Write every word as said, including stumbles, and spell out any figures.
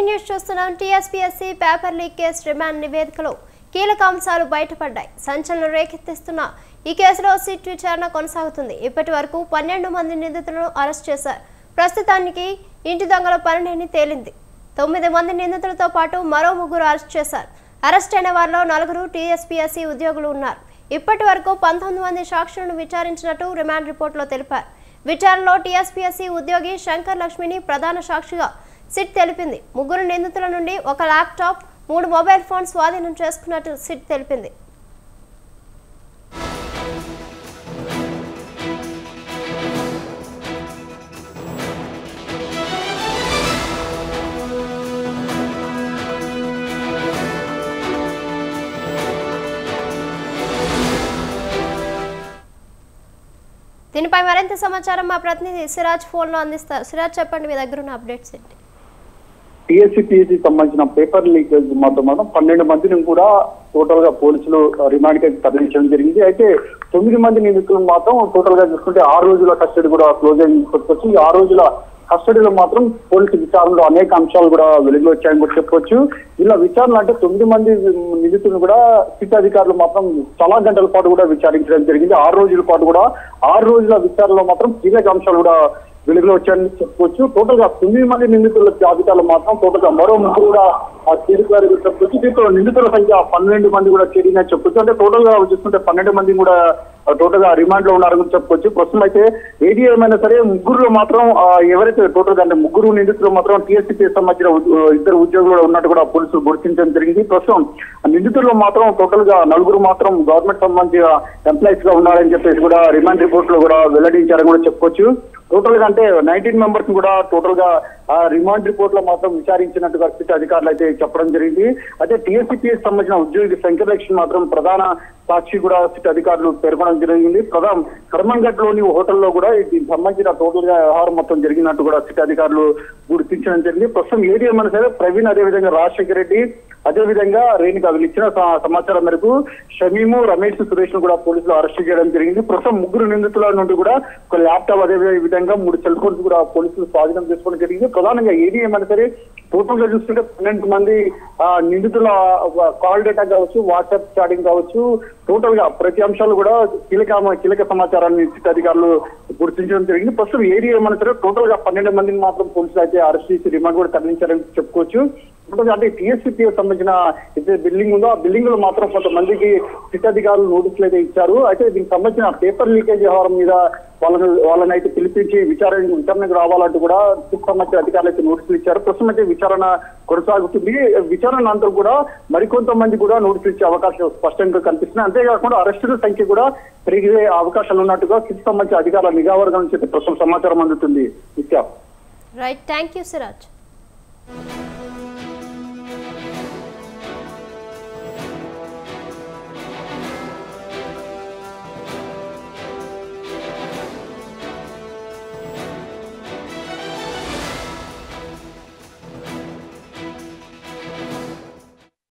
Breaking news చూస్తున్నాం. T S P S C paper leakage remand నివేదికలో కీలక అంశాలు బయటపడ్డాయి. సంచలనం రేకెత్తిస్తున్న ఈ కేసులో సిట్ విచారణ కొనసాగుతుంది. ఇప్పటి వరకు పన్నెండు మంది నిందితులను అరెస్ట్ చేశారు. ప్రస్తుతానికి ఇంటి దొంగల పనిని తేలింది. తొమ్మిది మంది నిందితులతో పాటు మరో ముగ్గురు అరెస్ట్ చేశారు. అరెస్ట్ అయిన వారిలో నలుగురు T S P S C ఉద్యోగులు ఉన్నారు. ఇప్పటి వరకు పంతొమ్మిది మంది సాక్షులను విచారించినట్టు రిమాండ్ రిపోర్టులో తెలిపారు. విచారణలో T S P S C ఉద్యోగి శంకర్ లక్ష్మిని ప్రధాన సాక్షిగా సిట్ తెలిపింది. ముగ్గురు నిందితుల నుండి ఒక ల్యాప్టాప్, మూడు మొబైల్ ఫోన్ స్వాధీనం చేసుకున్నట్టు సిట్ తెలిపింది. దీనిపై మరింత సమాచారం మా ప్రతినిధి సిరాజ్ ఫోన్ లో అందిస్తారు. సిరాజ్, చెప్పండి, మీ దగ్గర ఉన్న అప్డేట్స్ ఏంటి? T S P S C సంబంధించిన పేపర్ లీకేజ్ మాత్రం మాత్రం పన్నెండు మందిని కూడా టోటల్ గా పోలీసులు రిమాండ్ కి తరలించడం జరిగింది. అయితే తొమ్మిది మంది నిందితులు మాత్రం టోటల్ గా చూసుకుంటే ఆరు రోజుల కస్టడీ కూడా క్లోజ్ అయ్యి ఈ ఆరు రోజుల కస్టడీలో మాత్రం పోలీసు విచారణలో అనేక అంశాలు కూడా వెలుగులో వచ్చాయని కూడా చెప్పొచ్చు. ఇలా విచారణ అంటే తొమ్మిది మంది నిందితులను కూడా సిట్ అధికారులు మాత్రం చాలా గంటల పాటు కూడా విచారించడం జరిగింది. ఆరు రోజుల పాటు కూడా ఆరు రోజుల విచారణలో మాత్రం కీలక అంశాలు కూడా వెలుగులో వచ్చాయని చెప్పుకోవచ్చు. టోటల్ గా తొమ్మిది మంది నిందితుల జాబితాలో మాత్రం టోటల్ గా మరో ముగ్గురు కూడా చేరుతారు చెప్పొచ్చు. దీంతో నిందితుల సంఖ్య పన్నెండు మంది కూడా చేరినని చెప్పొచ్చు. అంటే టోటల్ గా చూస్తుంటే పన్నెండు మంది కూడా టోటల్ గా రిమాండ్ లో ఉన్నారని చెప్పుకోవచ్చు. ప్రస్తుతం అయితే ఏది ఏమైనా సరే ముగ్గురులో మాత్రం ఎవరైతే టోటల్ గా అంటే ముగ్గురు నిందితులు మాత్రం T S P S C సంబంధించిన ఇద్దరు ఉద్యోగులు ఉన్నట్టు కూడా పోలీసులు గుర్తించడం జరిగింది. ప్రస్తుతం నిందితుల్లో మాత్రం టోటల్ గా నలుగురు మాత్రం గవర్నమెంట్ సంబంధించిన ఎంప్లాయీస్ గా ఉన్నారని చెప్పేసి కూడా రిమాండ్ రిపోర్ట్ లో కూడా వెల్లడించారని కూడా చెప్పుకోవచ్చు. టోటల్ గా అంటే నైన్టీన్ మెంబర్స్ కూడా టోటల్ గా రిమాండ్ రిపోర్ట్ లో మాత్రం విచారించినట్టుగా సిట్ అధికారులు అయితే చెప్పడం జరిగింది. అయితే T S P S C సంబంధించిన ఉద్యోగి శంకర్ లక్ష్మి మాత్రం ప్రధాన సాక్షి కూడా సిట్ అధికారులు పేర్కొనడం జరిగింది. ప్రధాన కర్మంఘట్ లోని హోటల్లో కూడా దీనికి సంబంధించిన టోటల్ గా వ్యవహారం మొత్తం జరిగినట్టు కూడా సిట్ అధికారులు గుర్తించడం జరిగింది. ప్రస్తుతం ఏది ఏమన్నా సరే ప్రవీణ్, అదేవిధంగా రాజశేఖర రెడ్డి, అదేవిధంగా రేణుక వీళ్ళు ఇచ్చిన సమాచారం మేరకు షమీము, రమేష్, సురేష్ ను కూడా పోలీసులు అరెస్ట్ చేయడం జరిగింది. ప్రస్తుతం ముగ్గురు నిందితుల నుండి కూడా ఒక ల్యాప్టాప్, అదే విధంగా మూడు సెల్ ఫోన్స్ కూడా పోలీసులు స్వాధీనం చేసుకోవడం జరిగింది. ప్రధానంగా ఏది ఏమైనా సరే టోటల్ గా చూస్తుంటే పన్నెండు మంది నిందితుల కాల్ డేటా కావచ్చు, వాట్సాప్ చాటింగ్ కావచ్చు, టోటల్ గా ప్రతి అంశాలు కూడా కీలక కీలక సమాచారాన్ని సిట్ అధికారులు గుర్తించడం జరిగింది. ప్రస్తుతం ఏరియా ఏమైనా సరే టోటల్ గా పన్నెండు మందిని మాత్రం పోలీసులు అయితే అరెస్ట్ చేసి రిమాండ్ కూడా తరలించారని చెప్పుకోవచ్చు. అంటే T S P S C సంబంధించిన అయితే బిల్డింగ్ ఉందో ఆ బిల్డింగ్ లో మాత్రం కొంతమందికి సిట్ అధికారులు నోటీసులు అయితే ఇచ్చారు. అయితే దీనికి సంబంధించిన పేపర్ లీకేజ్ వ్యవహారం మీద వాళ్ళని వాళ్ళని అయితే పిలిపించి విచారణ విచారణకు రావాలంటూ కూడా సిట్ సంబంధించిన అధికారులు అయితే నోటీసులు ఇచ్చారు. ప్రస్తుతం అయితే విచారణ కొనసాగుతుంది. విచారణ అనంతరం కూడా మరికొంతమంది కూడా నోటీసులు ఇచ్చే అవకాశం స్పష్టంగా కనిపిస్తుంది. అంతేకాకుండా అరెస్టుల సంఖ్య కూడా పెరిగే అవకాశాలు ఉన్నట్టుగా సిట్ సంబంధించిన అధికారుల నిఘా వర్గం నుంచి ప్రస్తుతం సమాచారం అందుతుంది. Right, thank you Siraj.